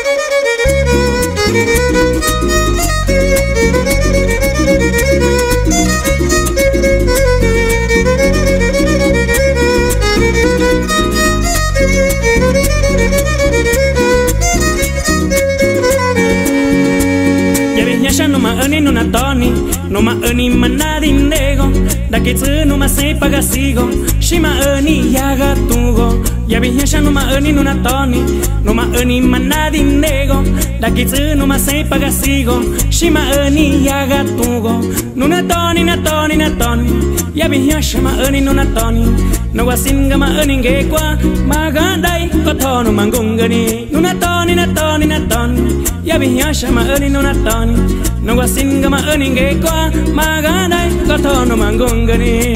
Numa eni nuna toni, numa eni manadin nego, da que tu numa sei pagasigo, shima eni yaga tugo, ya viña numa eni nuna toni, numa eni manadin nego, da que tu numa sei pagasigo, shima eni yaga tugo, nuna toni na toni na toni, ya viña shima eni nuna toni, no wasinga ma eni ngekwa, magandai kotono mangungani, nuna toni na toni na toni, ya viña shima eni nuna toni. No wasinga ma eninge kwa maganai kotono mangungani.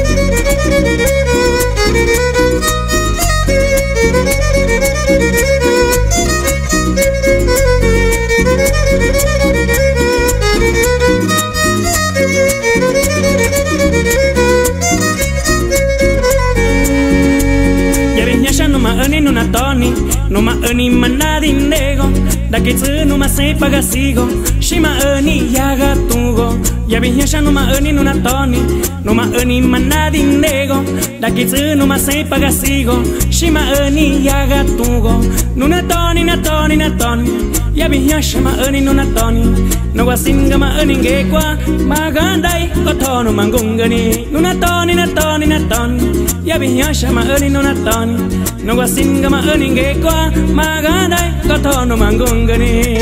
Numa eni nuna toni, numa eni manadin nego, da que tu numa sei pagasigo, shima eni yaga tugo, ya viña numa eni nuna toni, numa eni manadin nego, da que tu numa sei pagasigo, shima eni yaga tugo, nuna toni na toni na toni, ya viña shima eni nuna toni, no wasinga ma eni ngekwa, magandai kotono mangungani, nuna toni na toni na toni, ya viña shima eni nuna toni. No wasinga ma eninge kwa maganai kotono mangungani.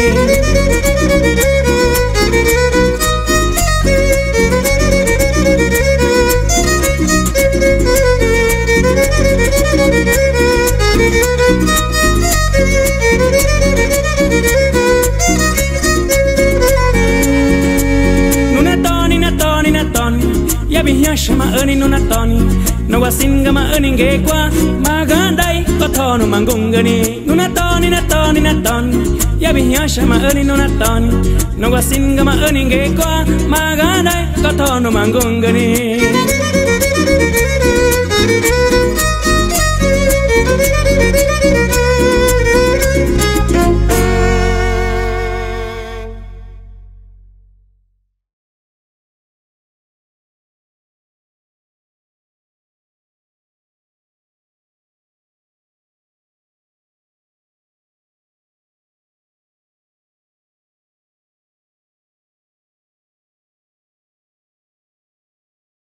Nuna toni na toni na toni, ya viña shama eni nuna toni. No wasinga ma eninge kwa magandai kotono mangungani, nuna toni na toni na toni, ya viña shama eni nuna toni. No wasinga ma eninge kwa magandai kotono mangungani.